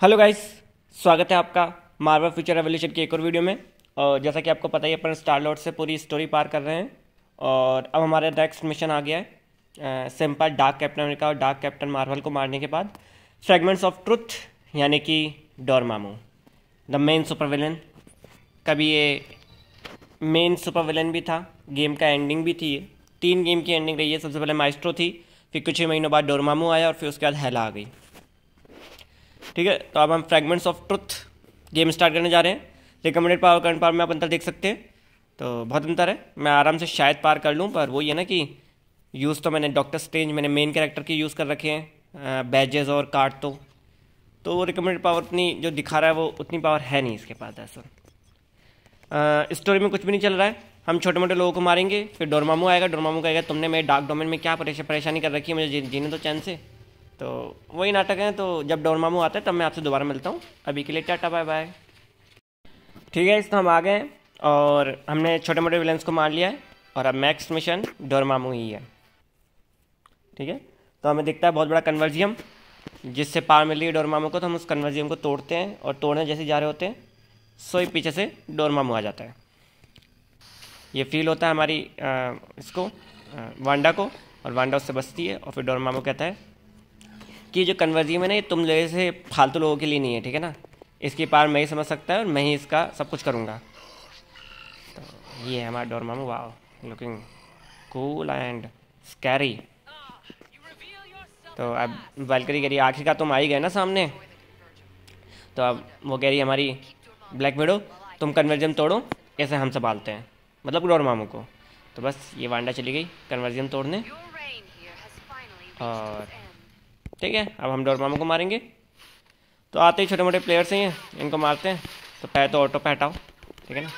Hello guys, स्वागत है आपका मार्वल फ्यूचर रेवोल्यूशन की एक और वीडियो में। और जैसा कि आपको पता ही है, अपन स्टार लॉर्ड से पूरी स्टोरी पार कर रहे हैं और अब हमारा नेक्स्ट मिशन आ गया है। सिंपल डार्क कैप्टन अमेरिका और डार्क कैप्टन मार्वल को मारने के बाद फ्रेगमेंट्स ऑफ ट्रुथ यानी कि Dormammu the main super villain. कभी ये मेन सुपर विलन भी था, गेम का एंडिंग भी थी। ये 3 गेम की एंडिंग रही है। सबसे पहले माइस्ट्रो थी, फिर कुछ ही महीनों बाद डोरमामू आया और फिर उसके बाद हेला आ गई। ठीक है, तो अब हम fragments of truth game start करने जा रहे हैं। रिकमेंडेड पावर करंट पावर में आप अंतर देख सकते हैं, तो बहुत अंतर है। मैं आराम से शायद पार कर लूँ, पर वही है ना कि यूज़ तो मैंने डॉक्टर स्ट्रेंज, मैंने मेन कैरेक्टर की यूज़ कर रखे हैं, बैजेस और कार्ड। तो वो रिकमेंडेड पावर उतनी जो दिखा रहा है वो उतनी पावर है नहीं इसके पास। ऐसा स्टोरी में कुछ भी नहीं चल रहा है। हम छोटे मोटे लोगों को मारेंगे, फिर डोरमामू आएगा। डोरमामू कहेगा तुमने मेरे डार्क डोमेन में क्या परेशानी कर रखी है, मुझे जीने दो चैन से। तो वही नाटक है। तो जब डोरमामू आता है तब मैं आपसे दोबारा मिलता हूँ। अभी के लिए टाटा बाय बाय। ठीक है, इस तो हम आ गए और हमने छोटे मोटे विलेंस को मार लिया है और अब नेक्स्ट मिशन डोरमामू ही है। ठीक है, तो हमें दिखता है बहुत बड़ा कन्वर्जियम जिससे पावर मिल रही है डोरमामू को। तो हम उस कन्वर्जियम को तोड़ते हैं और तोड़ने जैसे जा रहे होते हैं सो ही पीछे से डोरमामू आ जाता है। ये फील होता है हमारी इसको वांडा को, और वांडा उससे बचती है। और फिर डोरमामू कहता है कि जो कन्वर्जियम है ना, ये तुम जैसे फालतू लोगों के लिए नहीं है। ठीक है ना, इसकी पावर मैं ही समझ सकता है और मैं ही इसका सब कुछ करूँगा। तो ये है हमारा डोरमामू। वाह, लुकिंग कूल एंड स्कैरी। तो अब वैल्करी कह रही आखिर का तुम आ ही गए ना सामने। तो अब वो कह रही है हमारी ब्लैक विडो, तुम कन्वर्जियम तोड़ो, ऐसे हम संभालते हैं, मतलब डोरमामू को। तो बस ये वांडा चली गई कन्वर्जियम तोड़ने। और ठीक है, अब हम डोरमामू को मारेंगे। तो आते ही छोटे मोटे प्लेयर्स हैं, इनको मारते हैं। तो पहले तो ऑटो पे हटाओ, ठीक है ना।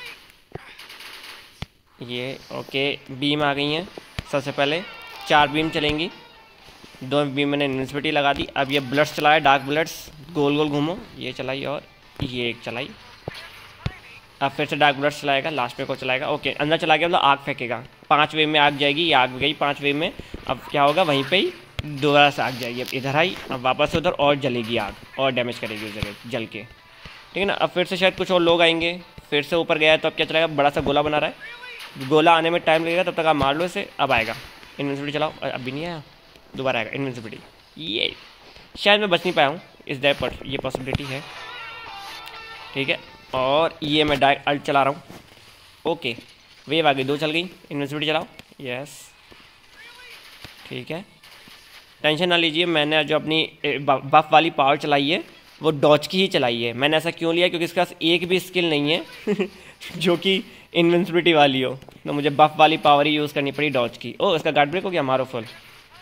ये ओके, बीम आ गई हैं। सबसे पहले 4 बीम चलेंगी, 2 बीम मैंने इन्विजिबिलिटी लगा दी। अब ये बुलेट्स चलाए, डार्क बुलेट्स, गोल गोल घूमो। ये चलाई और ये एक चलाई। अब फिर से डार्क बुलेट्स चलाएगा, लास्ट में को चलाएगा। ओके, अंदर चला गया, मतलब आग फेंकेगा। 5 वेव में आग जाएगी, ये आग गई 5 वेव में। अब क्या होगा, वहीं पे ही दोबारा से आग जाएगी। अब इधर आई, अब वापस से उधर और जलेगी आग और डैमेज करेगी उस जगह जल के। ठीक है ना। अब फिर से शायद कुछ और लोग आएंगे, फिर से ऊपर गया है। तो अब क्या चलाएगा, बड़ा सा गोला बना रहा है। गोला आने में टाइम लगेगा, तब तक आप मार लो इसे। अब आएगा, इन्विजिबिलिटी चलाओ। अभी नहीं आया, दोबारा आएगा इन्विजिबिलिटी। ये शायद मैं बच नहीं पाया हूँ इस डे पर, ये पॉसिबिलिटी है। ठीक है, और ये मैं डायरेक्ट अल्ट चला रहा हूँ। ओके, वेव आ गई, 2 चल गई। इन्विजिबिलिटी चलाओ, यस ठीक है। टेंशन ना लीजिए, मैंने जो अपनी बफ वाली पावर चलाई है वो डॉज की ही चलाई है। मैंने ऐसा क्यों लिया, क्योंकि इसके पास एक भी स्किल नहीं है जो कि इन्विंसिबिलिटी वाली हो। तो मुझे बफ वाली पावर ही यूज़ करनी पड़ी, डॉज की। ओ, इसका गार्ड ब्रेक हो गया, मारो फुल।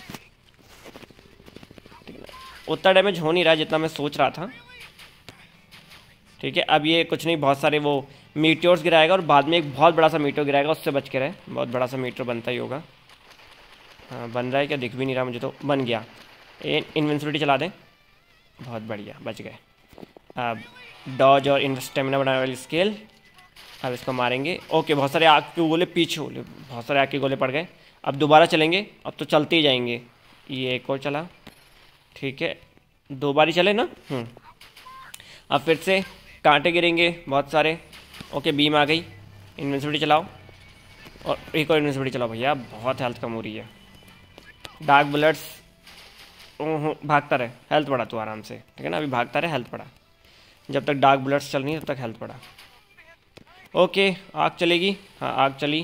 उतना डैमेज हो नहीं रहा जितना मैं सोच रहा था। ठीक है, अब ये कुछ नहीं, बहुत सारे वो मीटियोर्स गिराएगा और बाद में एक बहुत बड़ा सा मीटियोर गिराएगा, उससे बच के रहे। बहुत बड़ा सा मीटियोर बनता ही होगा। हाँ, बन रहा है क्या, दिख भी नहीं रहा मुझे। तो बन गया। इन्विंसिबिलिटी चला दें, बहुत बढ़िया, बच गए। अब डॉज और स्टेमिना बनाने वाली स्केल, अब इसको मारेंगे। ओके, बहुत सारे आग के गोले पीछे, बहुत सारे आग के गोले पड़ गए। अब दोबारा चलेंगे, अब तो चलते ही जाएंगे। ये एक और चला, ठीक है, 2 बार ही चले ना। अब फिर से कांटे गिरेंगे बहुत सारे। ओके, बीम आ गई, इन्विंसिबिलिटी चलाओ और एक और इन्विंसिबिलिटी चलाओ। भैया बहुत हेल्थ कम हो रही है। डार्क बुलेट्स, भागता रहे, हेल्थ बढ़ा तू आराम से। ठीक है ना, अभी भागता रहे, हेल्थ बढ़ा। जब तक डार्क बुलेट्स चल रही है तब तक हेल्थ बढ़ा। ओके, आग चलेगी। हाँ, आग चली।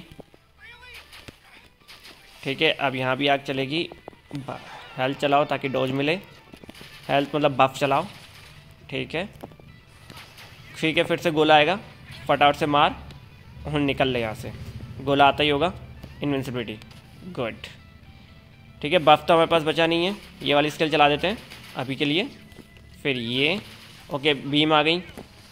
ठीक है, अब यहाँ भी आग चलेगी। हेल्थ चलाओ ताकि डोज मिले। हेल्थ मतलब बफ चलाओ। ठीक है, फिर से गोला आएगा, फटाफट से मार। निकल ले यहाँ से, गोला आता ही होगा। Invincibility, good. ठीक है, बफ तो हमारे पास बचा नहीं है, ये वाली स्किल चला देते हैं अभी के लिए। फिर ये ओके, बीम आ गई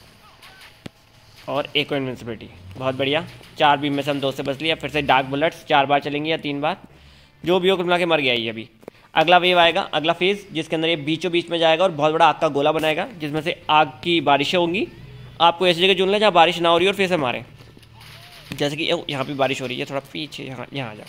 और एक और इन्विंसिबिलिटी, बहुत बढ़िया। 4 बीम में से हम 2 से बच लिया। फिर से डार्क बुलेट्स 4 बार चलेंगी या 3 बार, जो भी हो, कुल मिला के मर गया ये अभी। अगला वेव आएगा, अगला फेज़, जिसके अंदर ये बीचों बीच में जाएगा और बहुत बड़ा आग का गोला बनाएगा, जिसमें से आग की बारिशें होंगी। आपको ऐसी जगह चुन लें जहाँ बारिश ना हो रही और फिर से मारें। जैसे कि यहाँ पे बारिश हो रही है, थोड़ा पीछे यहाँ आ जाओ।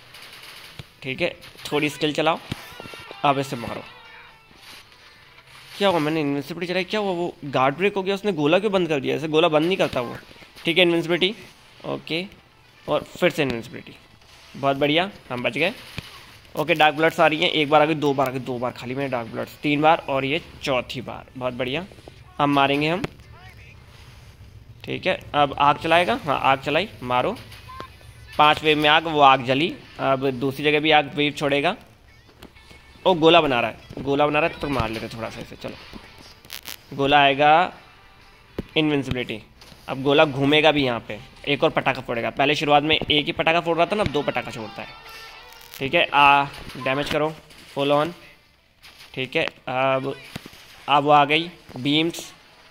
ठीक है, थोड़ी स्किल चलाओ, अब इसे मारो। क्या हुआ, मैंने इन्विंसिबिलिटी चलाई, क्या हुआ, वो गार्ड ब्रेक हो गया, उसने गोला क्यों बंद कर दिया, ऐसे गोला बंद नहीं करता वो। ठीक है इन्विंसिबिलिटी, ओके, और फिर से इन्विंसिबिलिटी, बहुत बढ़िया, हम बच गए। ओके डार्क ब्लड्स आ रही हैं, एक बार आ गई, दो बार आ गई, दो बार खाली मैंने डार्क ब्लड्स, 3 बार और ये चौथी बार, बहुत बढ़िया। अब मारेंगे हम, ठीक है। अब आग चलाएगा, हाँ आग चलाई, मारो। 5 वेव में आग, वो आग जली। अब दूसरी जगह भी आग वेव छोड़ेगा। ओ गोला बना रहा है, गोला बना रहा है, तो मार लेते थोड़ा सा इसे, चलो। गोला आएगा, इनविंसिबिलिटी। अब गोला घूमेगा भी यहाँ पे, एक और पटाखा फोड़ेगा। पहले शुरुआत में एक ही पटाखा फोड़ रहा था ना, अब 2 पटाखा छोड़ता है। ठीक है, डैमेज करो फुल ऑन। ठीक है, अब वो आ गई बीम्स,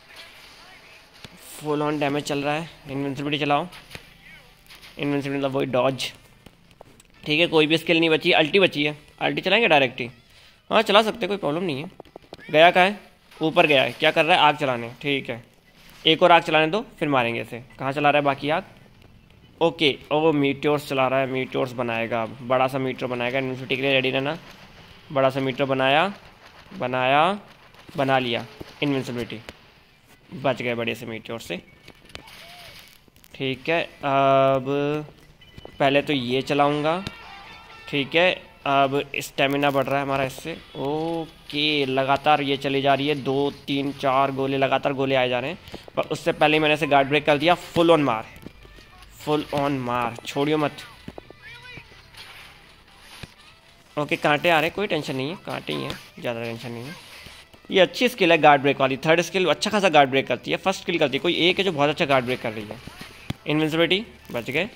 फुल ऑन डैमेज चल रहा है। इनविंसिबिलिटी चलाओ, इनविंसिबिलिटी मतलब वही डॉज। ठीक है, कोई भी स्किल नहीं बची, अल्टी बची है। अल्टी चलाएंगे डायरेक्ट ही, हाँ चला सकते, कोई प्रॉब्लम नहीं है। गया कहाँ है, ऊपर गया है, क्या कर रहा है, आग चलाने। ठीक है, एक और आग चलाने दो, फिर मारेंगे इसे। कहाँ चला रहा है बाकी आग, ओके, वो मीटियोर्स चला रहा है, मीटियोर्स बनाएगा। अब बड़ा सा मीटर बनाएगा, इन्विंसिबिलिटी के लिए रेडी रहना। बड़ा सा मीटर बना लिया, इन्विंसिबिलिटी, बच गए बड़े से मीटियोर से। ठीक है, अब पहले तो ये चलाऊँगा। ठीक है, अब स्टेमिना बढ़ रहा है हमारा इससे। ओके, लगातार ये चली जा रही है, 2 3 4 गोले, लगातार गोले आए जा रहे हैं। पर उससे पहले मैंने इसे गार्ड ब्रेक कर दिया। फुल ऑन मार, फुल ऑन मार, छोड़ियो मत। ओके, कांटे आ रहे, कोई टेंशन नहीं है, कांटे ही हैं, ज़्यादा टेंशन नहीं है। ये अच्छी स्किल है गार्ड ब्रेक वाली, 3rd स्किल अच्छा खासा गार्ड ब्रेक करती है। 1st स्किल करती है, कोई एक है जो बहुत अच्छा गार्ड ब्रेक कर रही है। इनविंसिबिलिटी, बच गए।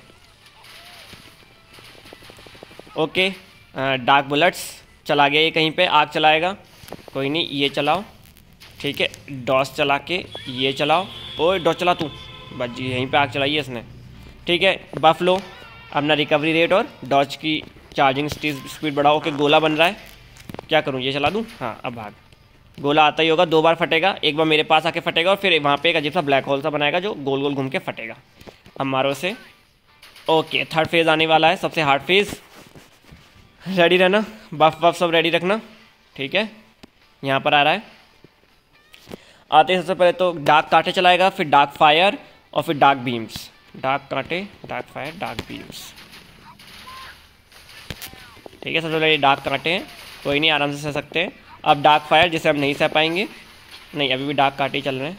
ओके, डार्क बुलेट्स चला गया ये कहीं पे, आग चलाएगा, कोई नहीं, ये चलाओ। ठीक है, डॉस चला के ये चलाओ। ओए डॉस चला तू, बस जी यहीं पे आग चलाई है इसने। ठीक है, बफ लो अपना रिकवरी रेट और डॉज की चार्जिंग स्पीड बढ़ाओ। ओके, गोला बन रहा है, क्या करूँ, ये चला दूँ, हाँ अब भाग। गोला आता ही होगा, 2 बार फटेगा, एक बार मेरे पास आके फटेगा और फिर वहाँ पे एक अजीब सा ब्लैक होल सा बनाएगा जो गोल गोल घूम के फटेगा। अब मारो से। ओके, 3rd फेज़ आने वाला है, सबसे हार्ड फेज़, रेडी रहना, बफ सब रेडी रखना। ठीक है, यहाँ पर आ रहा है। आते ही सबसे पहले तो डार्क कांटे चलाएगा, फिर डार्क फायर और फिर डार्क बीम्स। डार्क कांटे, डार्क फायर, डार्क बीम्स। ठीक है, सबसे पहले डार्क कांटे हैं, कोई नहीं, आराम से सह सकते हैं। अब डार्क फायर, जिसे हम नहीं सह पाएंगे, नहीं अभी भी डार्क कांटे ही चल रहे हैं।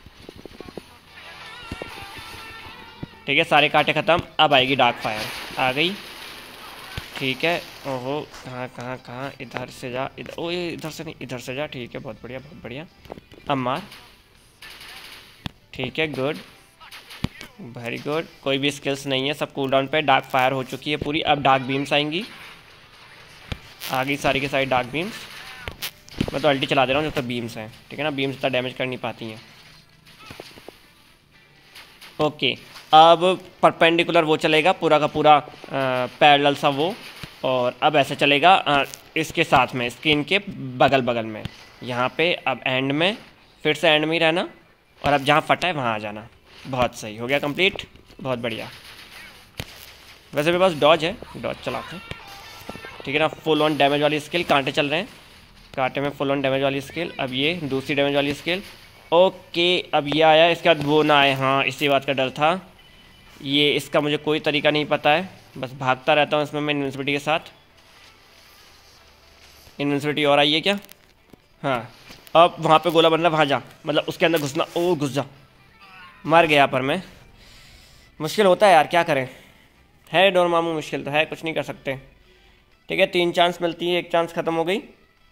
ठीक है, सारे कांटे ख़त्म, अब आएगी डार्क फायर, आ गई। ठीक है, ओहो, कहाँ, इधर से जा, इधर, ओ इधर से नहीं, इधर से जा। ठीक है, बहुत बढ़िया, बहुत बढ़िया। अब मार। ठीक है, गुड, वेरी गुड। कोई भी स्किल्स नहीं है, सब कूल डाउन पे। डार्क फायर हो चुकी है पूरी, अब डार्क बीम्स आएंगी, आ गई सारी की सारी डार्क बीम्स। मैं तो अल्टी चला दे रहा हूँ जब तक बीम्स हैं। ठीक है ना, बीम्स इतना डैमेज कर नहीं पाती हैं। ओके, अब परपेंडिकुलर वो चलेगा पूरा का पूरा, पैरेलल सा वो, और अब ऐसे चलेगा इसके साथ में, स्क्रीन के बगल बगल में, यहाँ पे। अब एंड में, फिर से एंड में ही रहना, और अब जहाँ फटा है वहाँ आ जाना। बहुत सही, हो गया कंप्लीट, बहुत बढ़िया। वैसे मेरे पास डॉज है, डॉज चलाते हैं। ठीक है ना, फुल ऑन डैमेज वाली स्किल, कांटे चल रहे हैं, कांटे में फुल ऑन डैमेज वाली स्किल। अब ये दूसरी डैमेज वाली स्किल। ओके, अब ये आया, इसके बाद वो ना आए, हाँ इसी बात का डर था। ये इसका मुझे कोई तरीका नहीं पता है, बस भागता रहता हूँ इसमें मैं इन्विंसिबिलिटी के साथ। इन्विंसिबिलिटी और आई है क्या, हाँ। अब वहाँ पे गोला बन रहा है, वहाँ जा, मतलब उसके अंदर घुसना। ओ घुस जा, मर गया पर मैं। मुश्किल होता है यार, क्या करें, है डोरमामू, मुश्किल तो है, कुछ नहीं कर सकते। ठीक है, 3 चांस मिलती है, 1 चांस ख़त्म हो गई।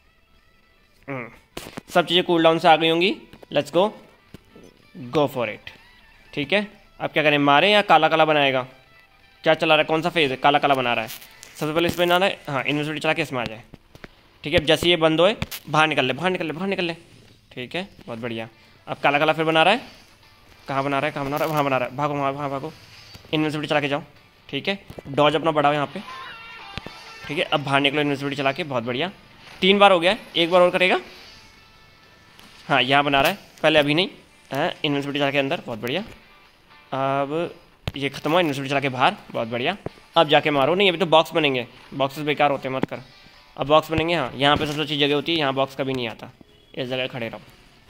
सब चीज़ें कूल डाउन से आ गई होंगी। Let's go for it. ठीक है, अब क्या करें, मारें या काला काला बनाएगा, क्या चला रहा है, कौन सा फेज़ है, काला काला बना रहा है। सबसे पहले इसमें ना है, हाँ इन्विंसिबिलिटी चला के इसमें आ जाए। ठीक है, अब जैसे ये बंद होए, बाहर निकल ले, बाहर निकल ले, बाहर निकल ले। ठीक है, बहुत बढ़िया। अब काला काला फिर बना रहा है, कहाँ बना रहा है, कहाँ बना रहा है, वहाँ बना रहा है, भागो वहाँ भागो, इन्विंसिबिलिटी चला के जाओ। ठीक है, डॉज अपना बढ़ाओ यहाँ पे। ठीक है, अब बाहर निकलो इन्विंसिबिलिटी चला के, बहुत बढ़िया। 3 बार हो गया है, 1 बार और करेगा। हाँ यहाँ बना रहा है, पहले अभी नहीं, इन्विंसिबिलिटी चला के अंदर, बहुत बढ़िया। अब ये खत्म हुआ, इन्विंसिबिलिटी चला के बाहर, बहुत बढ़िया। अब जाके मारो, नहीं अभी तो बॉक्स बनेंगे, बॉक्सेस बेकार होते हैं, मत कर। अब बॉक्स बनेंगे, हाँ यहाँ पे सबसे अच्छी जगह होती है, यहाँ बॉक्स कभी नहीं आता। इस जगह खड़े रहो।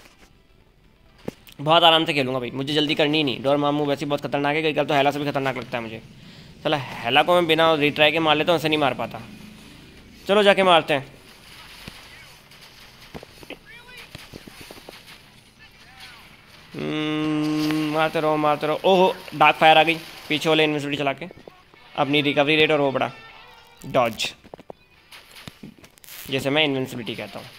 बहुत आराम से खेलूंगा भाई, मुझे जल्दी करनी ही नहीं। डोरमामू वैसे ही बहुत खतरनाक है, कई बार तो हेला से भी खतरनाक लगता है मुझे। चला हेला को मैं बिना रिट्राई के मार लेता हूँ, ऐसे नहीं मार पाता। चलो जाके मारते हैं। मारते रहो मारते रहो। ओहो डार्क फायर आ गई पीछे वाले इन्विजिबिलिटी चला के। अपनी रिकवरी रेट और वो बड़ा डॉज, जैसे मैं इन्विजिबिलिटी कहता हूँ।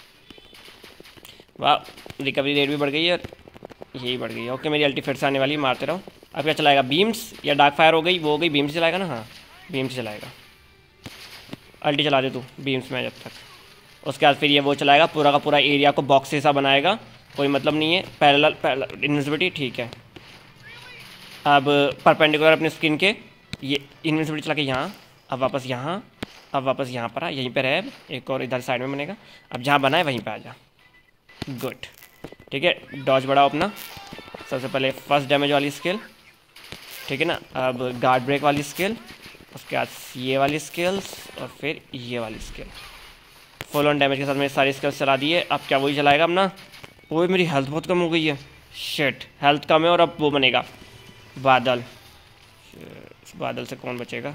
वाह रिकवरी रेट भी बढ़ गई है, यही बढ़ गई है। ओके मेरी अल्टी फिर से आने वाली, मारते रहो। अब क्या चलाएगा, बीम्स या डार्क फायर हो गई, वो हो गई बीम्स चलाएगा ना। हाँ बीम्स चलाएगा। अल्टी चला दे तू बीम्स में जब तक। उसके बाद फिर ये वो चलाएगा, पूरा का पूरा एरिया को बॉक्स जैसा बनाएगा, कोई मतलब नहीं है। पैरेलल इन्विजिबिलिटी ठीक है। अब परपेंडिकुलर अपनी स्किन के ये इन्विजिबिलिटी चला के यहाँ, अब वापस यहाँ, अब वापस यहाँ पर आ, यहीं पर है। एक और इधर साइड में बनेगा। अब जहाँ बना है वहीं पर आ जा। गुड ठीक है। डॉज बढ़ाओ अपना। सबसे पहले फर्स्ट डैमेज वाली स्किल, ठीक है ना। अब गार्ड ब्रेक वाली स्किल, उसके बाद ये वाली स्किल्स, और फिर ये वाली स्किल। फुल ऑन डैमेज के साथ मैंने सारी स्किल्स चला दी है। अब क्या वही चलाएगा अपना। वो मेरी हेल्थ बहुत कम हो गई है, शिट हेल्थ कम है। और अब वो बनेगा बादल। इस बादल से कौन बचेगा।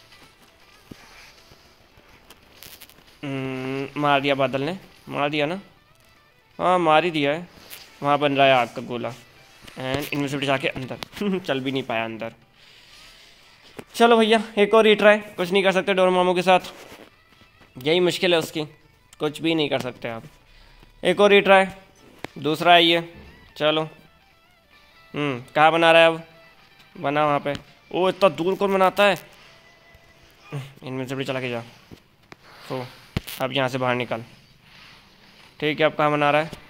मार दिया बादल ने, मार दिया ना। हाँ मार ही दिया है। वहाँ बन रहा है आग का गोला एंड इन्विजिबिलिटी जाके अंदर चल भी नहीं पाया अंदर। चलो भैया एक और रिट्राई, कुछ नहीं कर सकते डोरमामू के साथ, यही मुश्किल है उसकी, कुछ भी नहीं कर सकते आप। एक और रिट्राई, दूसरा है ये। चलो कहाँ बना रहा है अब, बना वहाँ पे। ओ इतना दूर कौन बनाता है। इनविजिबिलिटी चला के जा। तो अब यहाँ से बाहर निकल। ठीक है अब कहाँ बना रहा है,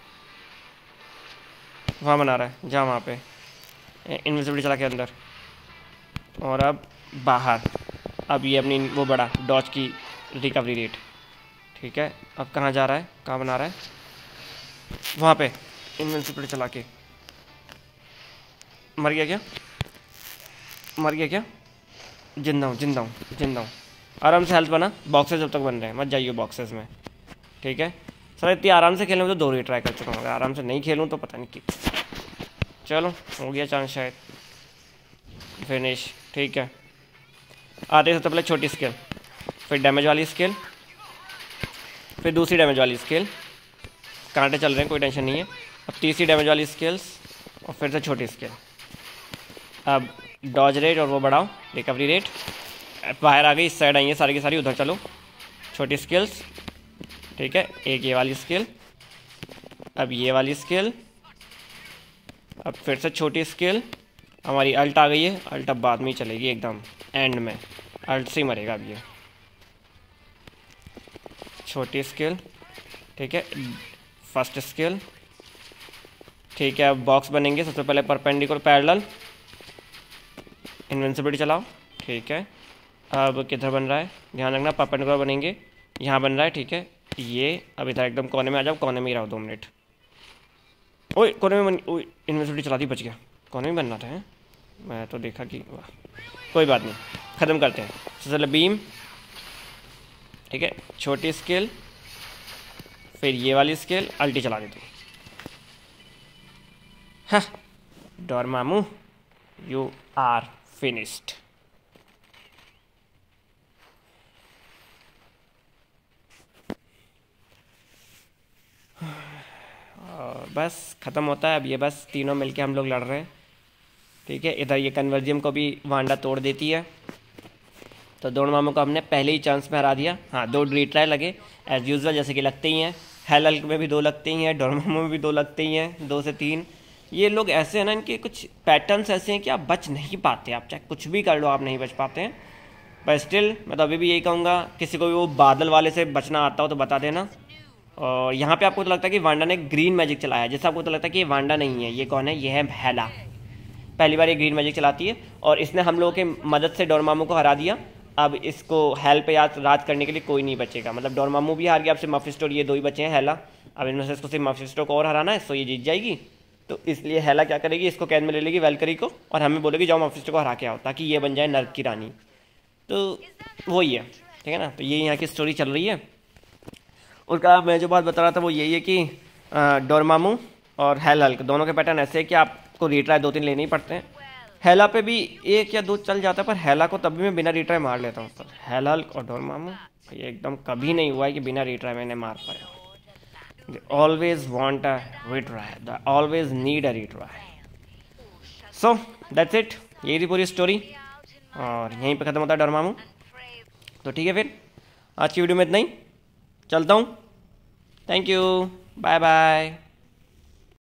वहाँ बना रहा है, जा वहाँ पे। इनविजिबिलिटी चला के अंदर, और अब बाहर। अब ये अपनी वो बड़ा डॉज की रिकवरी रेट, ठीक है। अब कहाँ जा रहा है, कहाँ बना रहा है, वहाँ पे इनविजिबिलिटी चला के। मर गया क्या, मर गया क्या। जिंदा हूँ जिंदा हूँ जिंदा हूँ। आराम से हेल्थ बना, बॉक्सेस जब तक बन रहे हैं मत जाइए बॉक्सेस में, ठीक है। सर इतनी आराम से खेलने में तो 2 रिट्राई कर चुका हूँ, अगर आराम से नहीं खेलूँ तो पता नहीं कि। चलो हो गया चांस शायद, फिनिश, ठीक है। आते सबसे पहले छोटी स्किल, फिर डैमेज वाली स्किल, फिर दूसरी डैमेज वाली स्किल। कांटे चल रहे हैं कोई टेंशन नहीं है। अब तीसरी डैमेज वाली स्किल्स, और फिर से छोटी स्किल। अब डॉज रेट और वो बढ़ाओ रिकवरी रेट। बाहर आ गई, इस साइड आई है सारी की सारी, उधर चलो। छोटी स्किल्स, ठीक है। एक ये वाली स्किल, अब ये वाली स्किल, अब फिर से छोटी स्किल। हमारी अल्ट आ गई है, अल्ट अब बाद में ही चलेगी एकदम एंड में, अल्ट से ही मरेगा अब ये। छोटी स्किल, ठीक है। फर्स्ट स्किल, ठीक है। अब बॉक्स बनेंगे, सबसे पहले परपेंडिकुलर पैरेलल इनविंसिबिलिटी चलाओ, ठीक है। अब किधर बन रहा है, ध्यान रखना परपेंडिकुलर बनेंगे, यहाँ बन रहा है, ठीक है। ये अब इधर एकदम कोने में आ जाओ, कोने में ही रहो 2 मिनट। ओए कोने में ओए इनविंसिबिलिटी चला दी, बच गया। कोने में बनना था है? मैं तो देखा कि वाह, कोई बात नहीं, ख़त्म करते हैं। सबसे पहले बीम, ठीक है। छोटी स्किल, फिर ये वाली स्किल, अल्टी चला देती। हाँ डोरमामू यू आर फिनिश्ड। बस ख़त्म होता है अब ये, बस तीनों मिलके हम लोग लड़ रहे हैं, ठीक है। इधर ये कन्वर्जियम को भी वांडा तोड़ देती है, तो डोरमामू को हमने पहले ही चांस में हरा दिया। हाँ 2 रिट्राई लगे एज़ यूजुअल, जैसे कि लगते ही हैं। हेल में भी 2 लगते ही हैं, डोरमामू में भी 2 लगते ही हैं, 2 से 3। ये लोग ऐसे हैं ना, इनके कुछ पैटर्न्स ऐसे हैं कि आप बच नहीं पाते, आप चाहे कुछ भी कर लो आप नहीं बच पाते हैं। पर स्टिल मैं तो अभी भी यही कहूँगा, किसी को भी वो बादल वाले से बचना आता हो तो बता देना। और यहाँ पे आपको तो लगता है कि वांडा ने ग्रीन मैजिक चलाया, जैसे आपको तो लगता है कि ये वांडा नहीं है, ये कौन है, ये है हेला। पहली बार ये ग्रीन मैजिक चलाती है, और इसने हम लोगों के मदद से डोरमामू को हरा दिया। अब इसको हेल पे राज करने के लिए कोई नहीं बचेगा, मतलब डोरमामू भी हार गया, अब सिर्फ मफिस्टो और ये 2 ही बचे हैं हेला। अब इनमें से इसको सिर्फ मफिस्टो को और हराना है, तो ये जीत जाएगी। तो इसलिए हेला क्या करेगी, इसको कैद में ले लेगी वेलकरी को, और हमें बोलेगी जाओ मफिस्टो को हरा के आओ, ताकि ये बन जाए नर्क की रानी। तो वही है, ठीक है ना। तो ये यहाँ की स्टोरी चल रही है। उसका मैं जो बात बता रहा था वो यही है कि डोरमामू और हेल हल्क दोनों के पैटर्न ऐसे है कि आपको रीट्राई 2-3 लेने ही पड़ते हैं। हेला पे भी 1 या 2 चल जाता है, पर हेला को तब भी मैं बिना रीट्राई मार लेता हूँ। सर हेल हल्क और डोरमामू ये एकदम कभी नहीं हुआ है कि बिना रीट्राई मैंने मार पाया। They always want a retry. They always need a retry. So that's it. यही थी पूरी स्टोरी और यहीं पे ख़त्म होता है डोरमामू। तो ठीक है, फिर आज की वीडियो में इतना ही, चलता हूँ। Thank you, bye bye.